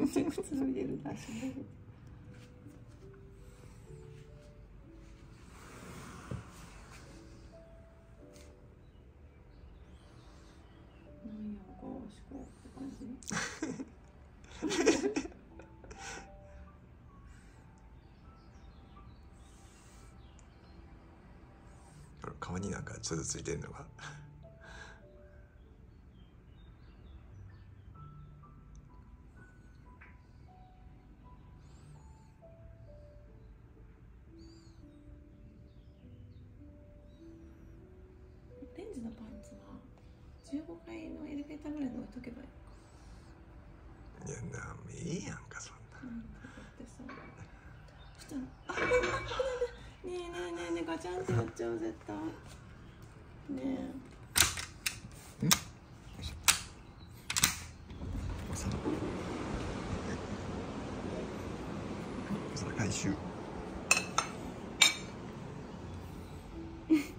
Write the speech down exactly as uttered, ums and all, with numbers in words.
普通入れるだしね。なんやこう思考って感じ。 顔になんかちょっとついてんのがレンジのパンツはじゅうごかいのエレベーターぐらいで置いとけばいいのか。 いやな、もういいやんかそんな。 うん、だってさ、そしたらあ、ねえねえねえねえ、ガチャンってやっちゃう絶対。ねえ。 ん？よいしょ。お皿。お皿回収。